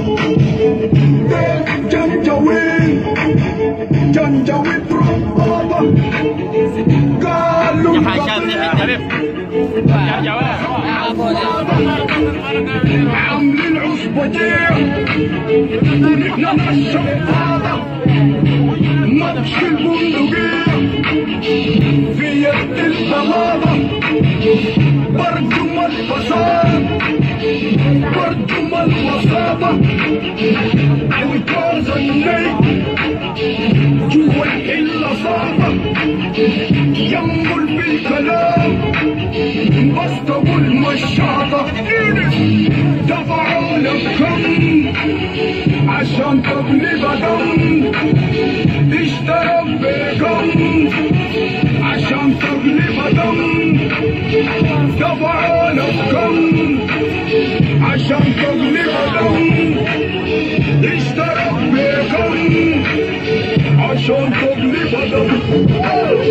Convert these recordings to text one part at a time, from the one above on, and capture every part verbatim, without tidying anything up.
جنجويد جنجويد ربابة قالوا يا حاج حبيب يا عاملين عصبة جيع ونحن نشرب هذا ماتش البندقية في يد البوابة برجم الفساد برجم الوصابة عوجاز الليل جوا الحلة صعبة ينبل بالكلام بسطوا المشاطة دفعوا لك كم عشان تغلب دم اشترى بكم عشان تغلب دم دفعوا لك كم عشان تغلب دم اشترى بكم عشان تغلب دم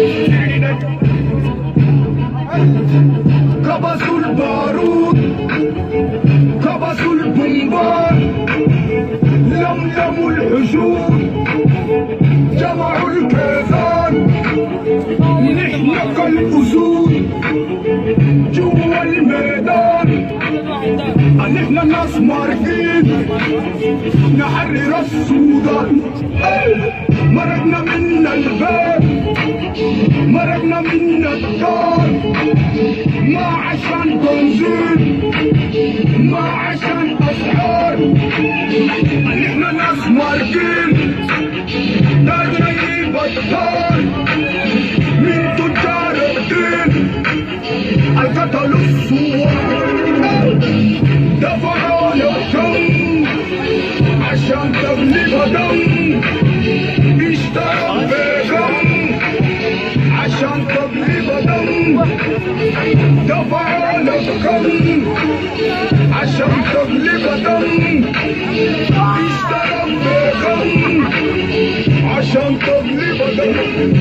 كبسوا البارود كبسوا البومبار لملموا الحشود جمعوا الكيزان نحن كالأسود جوا الميدان نحن ناس مارقين نحرر السودان مرقنا من الباب مرقنا من الدار ما عشان بنزين ما عشان اسعار نحن ناس مارقين ده جاي بطال من تجار الدين القتل الصور دفعوا لكم عشان تغلب دم اشتروا بكم عشان تغلب دم دفعوا لكم عشان تغلب دم اشتروا بكم عشان تغلب دم